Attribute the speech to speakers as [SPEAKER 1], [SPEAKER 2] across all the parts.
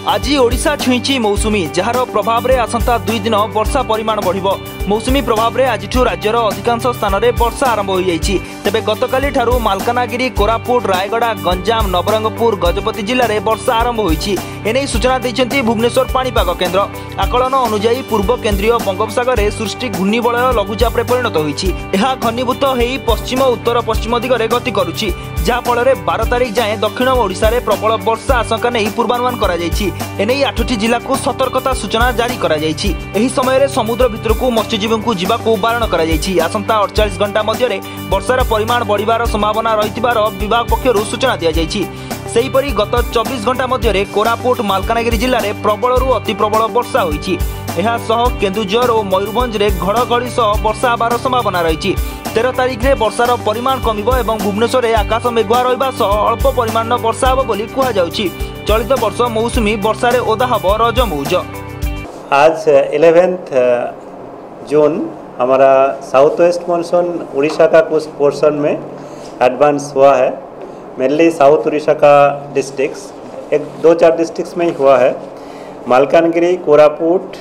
[SPEAKER 1] आज ओडिशा छुईची मौसुमी जार प्रभाव में आसंता 2 दिन वर्षा परिमाण बढ़िबो। मौसुमी प्रभाव में आज राज्यर अधिकांश स्थान में वर्षा आरंभ हो जाइछि। तेबे गतकाली ठारू मालकानगिरी, कोरापुट, रायगड़ा, गंजाम, नवरंगपुर, गजपति जिले में वर्षा आरंभ होइछि। एने सूचना दैछन्ति भुवनेश्वर पाणीपाग केन्द्र। आकलन अनुसार पूर्व केन्द्रीय बंगोपसागर में सृष्टि घूर्णिबलय लघुचाप परिणत होइछि। एहा घनीभूत होई पश्चिम उत्तर पश्चिम दिगरे गति करुछि, जहा फल 12 तारिख जाए दक्षिण ओडिशा रे प्रबल वर्षा आशंका नहीं पूर्वानुमान करा जाइछि। एने 8टी जिला को सतर्कता सूचना जारी करा जाइछि। एही समय रे समुद्र भितर को मत्स्यजीवी को जीवाकू बारण करा जाइछि। आसंता 48 घंटा मध्य वर्षार परिमाण बढ़िबार संभावना रहिथिबार विभाग पक्षरु सूचना दिया जाइछि। सेहीपरि गत 24 घंटा मध्य कोरापुट, मालकानगिरी जिले में प्रबल अति प्रबल वर्षा होइछि। एहा सह केन्दुझर और मयूरभंज रे घड़घड़ी सह वर्षा होबार संभावना रही। 13 तारिख में वर्षार परिमाण कमिबो एवं भुवनेश्वर में आकाश मेघुआ रहिबा सह अल्प परिमाण वर्षा होबो बोली कुहा जाउछि। चलित वर्ष मौसुमी वर्षा रे ओदा हबो रजमौज।
[SPEAKER 2] आज 11 जून हमारा साउथ वेस्ट मानसून उड़ीसा का कुछ पोर्शन में एडवांस हुआ है। मेनली साउथ उड़ीसा का डिस्ट्रिक्ट्स, 1-2-4 डिस्ट्रिक्ट्स में ही हुआ है। मालकानगिरी, कोरापुट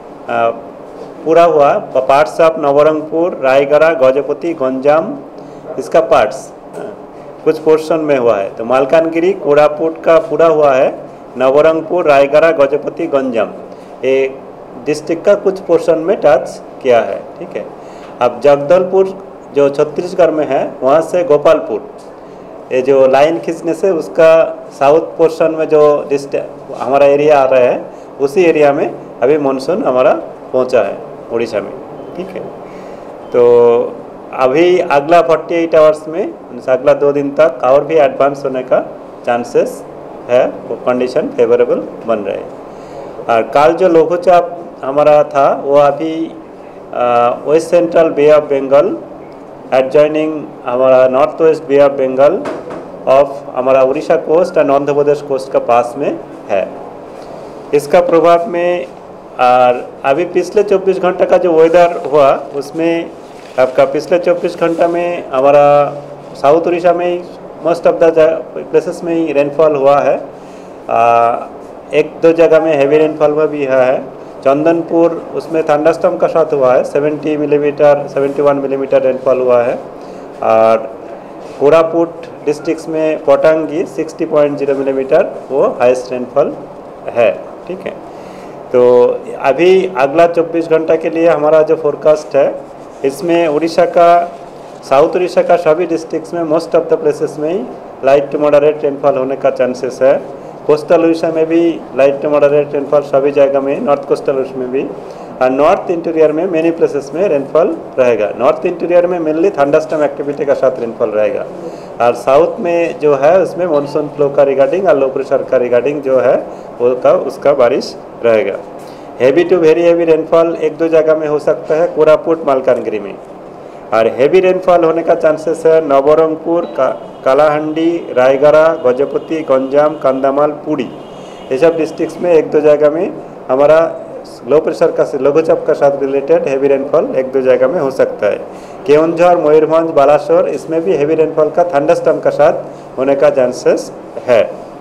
[SPEAKER 2] पूरा हुआ, पार्ट्स ऑफ नवरंगपुर, रायगड़ा, गजपति, गंजाम, इसका पार्ट्स कुछ पोर्शन में हुआ है। तो मालकानगिरी, कोरापुट का पूरा हुआ है। नवरंगपुर, रायगड़ा, गजपति, गंजाम ये डिस्ट्रिक्ट का कुछ पोर्शन में टच किया है। ठीक है। अब जगदलपुर जो छत्तीसगढ़ में है, वहाँ से गोपालपुर ये जो लाइन खींचने से उसका साउथ पोर्शन में जो डिस्ट्रिक्ट हमारा एरिया आ रहा है, उसी एरिया में अभी मानसून हमारा पहुंचा है उड़ीसा में। ठीक है। तो अभी अगला 48 आवर्स में, अगला 2 दिन तक और भी एडवांस होने का चांसेस है, वो कंडीशन फेवरेबल बन रहे हैं। और कल जो लघुचाप हमारा था वो अभी west central bay of Bengal adjoining हमारा north west bay of Bengal of हमारा Orissa coast and Andhra Pradesh coast का पास में है। इसका प्रभाव में और अभी पिछले 24 घंटा का जो वेदर हुआ उसमें आपका पिछले 24 घंटा में हमारा साउथ उड़ीसा में मोस्ट ऑफ द प्लेसेस में ही रेनफॉल हुआ है। 1-2 जगह में हैवी रेनफॉल में भी है। चंदनपुर उसमें थंडरस्टॉर्म का साथ हुआ है, 70 मिलीमीटर 71 मिलीमीटर रेनफॉल हुआ है। और कोरापुट डिस्ट्रिक्ट्स में पोटांगी 60.0 मिलीमीटर वो हाईएस्ट रेनफॉल है। ठीक है। तो अभी अगला 24 घंटा के लिए हमारा जो फोरकास्ट है, इसमें उड़ीसा का साउथ उड़ीसा का सभी डिस्ट्रिक्ट्स में मोस्ट ऑफ द प्लेसेस में ही लाइट टू मॉडरेट रेनफॉल होने का चांसेस है। कोस्टल उड़ीसा में भी लाइट टू मॉडरेट रेनफॉल सभी जगह में, नॉर्थ कोस्टल उड़ीसा में भी, और नॉर्थ इंटीरियर में मेनी प्लेसेस में रेनफॉल रहेगा। नॉर्थ इंटीरियर में मेनली थंडरस्टॉर्म एक्टिविटी का साथ रेनफॉल रहेगा। और साउथ में जो है उसमें मानसून फ्लो का रिगार्डिंग और लो प्रेशर का रिगार्डिंग जो है वो उसका बारिश रहेगा। Heavy to very heavy rainfall 1-2 जगह में हो सकता है कोरापुट, मालकानगिरी में। और हैवी रेनफॉल होने का चांसेस है नवरंगपुर, कालाहांडी, रायगड़ा, गजपति, गंजाम, कंधमाल, पुरी, ये सब डिस्ट्रिक्ट्स में 1-2 जगह में हमारा लो प्रेशर का लघुचाप का साथ रिलेटेड हैवी रेनफॉल 1-2 जगह में हो सकता है। केन्दुझर, मयूरभंज, बालासोर इसमें भी हैवी रेनफॉल का थंडरस्टॉर्म का साथ होने का चांसेस है।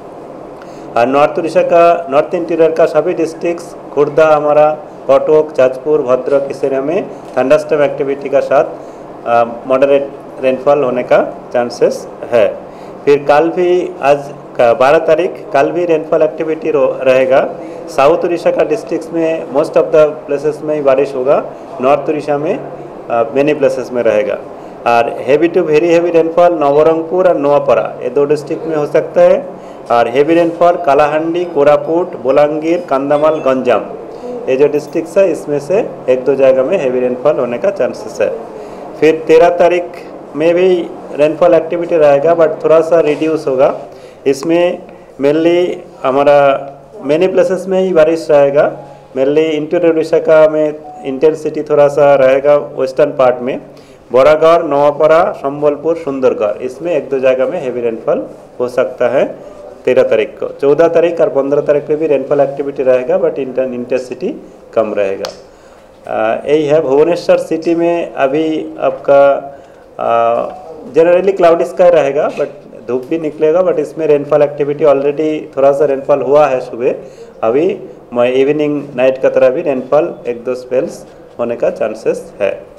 [SPEAKER 2] और नॉर्थ उड़ीसा का नॉर्थ इंटीरियर का सभी डिस्ट्रिक्ट्स, खुर्दा हमारा, कटक, जाजपुर, भद्रक इस एरिया में थंडरस्टॉर्म एक्टिविटी का साथ मॉडरेट रेनफॉल होने का चांसेस है। फिर कल भी आज 12 तारीख कल भी रेनफॉल एक्टिविटी रहेगा। साउथ उड़ीसा का डिस्ट्रिक्ट्स में मोस्ट ऑफ द प्लेसेस में ही बारिश होगा। नॉर्थ उड़ीसा में मेनी प्लेसेस में रहेगा। और heavy to very heavy rainfall Nabarangpur और नोआपाड़ा ये 2 डिस्ट्रिक्ट में हो सकता है। और हैवी रेनफॉल कालाहांडी, कोरापुट, बोलांगीर, कंधमाल, गंजाम ये जो डिस्ट्रिक्ट्स है इसमें से 1-2 जगह में हैवी रेनफॉल होने का चांसेस है। फिर 13 तारीख में भी रेनफॉल एक्टिविटी रहेगा बट थोड़ा सा रिड्यूस होगा। इसमें मेनली हमारा मेनी प्लेसेस में ही बारिश रहेगा। मेनली इंटीरियर उड़ीसा का में इंटेंसिटी थोड़ा सा रहेगा वेस्टर्न पार्ट में, बोरागढ़, नोआपाड़ा, संबलपुर, सुंदरगढ़ इसमें 1-2 जगह में हैवी रेनफॉल हो सकता है 13 तारीख को। 14 तारीख और 15 तारीख में भी रेनफॉल एक्टिविटी रहेगा बट इंटेंसिटी कम रहेगा। यही है। भुवनेश्वर सिटी में अभी आपका जनरली क्लाउडी स्काई रहेगा बट धूप भी निकलेगा, बट इसमें रेनफॉल एक्टिविटी ऑलरेडी थोड़ा सा रेनफॉल हुआ है सुबह। अभी इवनिंग नाइट का तरह भी रेनफॉल 1-2 स्पेल्स होने का चांसेस है।